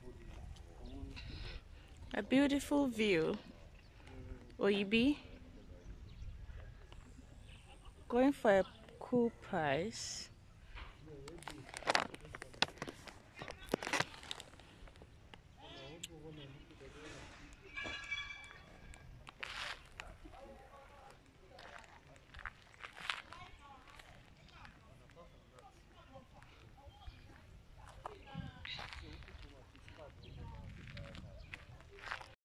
A beautiful view. Oyibi, going for a cool price.